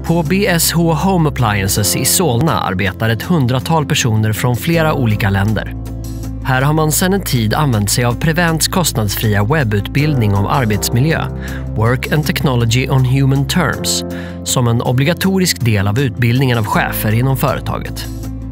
På BSH Home Appliances i Solna arbetar ett 100-tal personer från flera olika länder. Här har man sedan en tid använt sig av Prevents kostnadsfria webbutbildning om arbetsmiljö, Work and Technology on Human Terms, som en obligatorisk del av utbildningen av chefer inom företaget.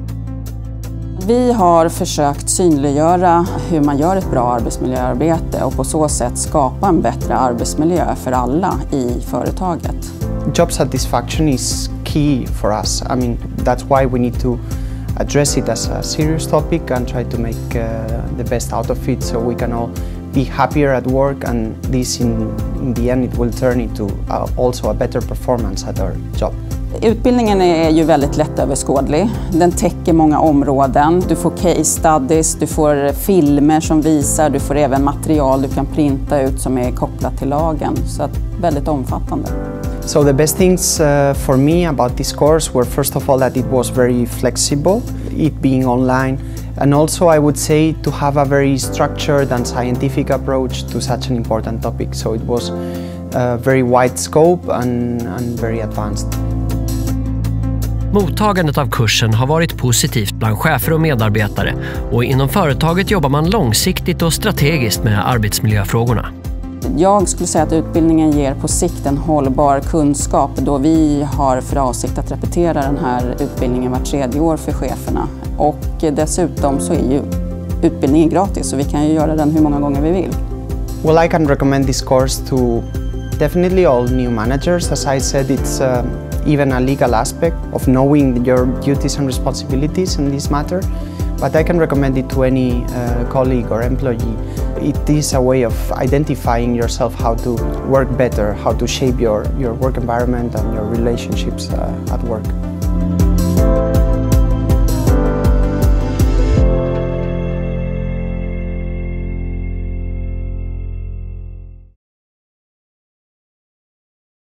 Vi har försökt synliggöra hur man gör ett bra arbetsmiljöarbete och på så sätt skapa en bättre arbetsmiljö för alla i företaget. Job satisfaction is key for us. I mean, that's why we need to address it as a serious topic and try to make the best out of it so we can all be happier at work, and this in the end it will turn into also a better performance at our job. Utbildningen är ju väldigt lättöverskådlig. Den täcker många områden. Du får case studies, du får filmer som visar, du får även material du kan printa ut som är kopplat till lagen. Så att väldigt omfattande. So the best things for me about this course were first of all that it was very flexible, it being online, and also I would say to have a very structured and scientific approach to such an important topic. So it was very wide scope and very advanced. Mottagandet av kursen har varit positivt bland chefer och medarbetare, och inom företaget jobbar man långsiktigt och strategiskt med arbetsmiljöfrågorna. Jag skulle säga att utbildningen ger på sikt en hållbar kunskap, då vi har för avsikt att repetera den här utbildningen var 3:e år för cheferna. Och dessutom så är ju utbildningen gratis, så vi kan ju göra den hur många gånger vi vill. Well, I can recommend this course to definitely all new managers. As I said, it's even a legal aspect of knowing your duties and responsibilities in this matter. But I can recommend it to any colleague or employee. It is a way of identifying yourself, how to work better, how to shape your work environment and your relationships at work.